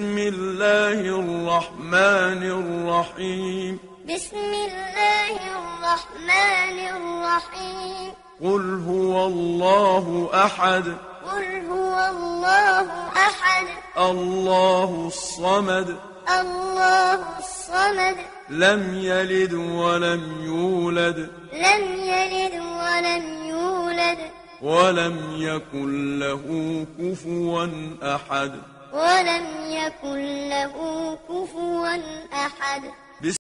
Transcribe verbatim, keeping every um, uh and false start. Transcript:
بسم الله الرحمن الرحيم بسم الله الرحمن الرحيم قل هو الله أحد قل هو الله أحد الله الصمد الله الصمد لم يلد ولم يولد لم يلد ولم يولد ولم يكن له كفوا أحد ولم يكن له كفوا أحد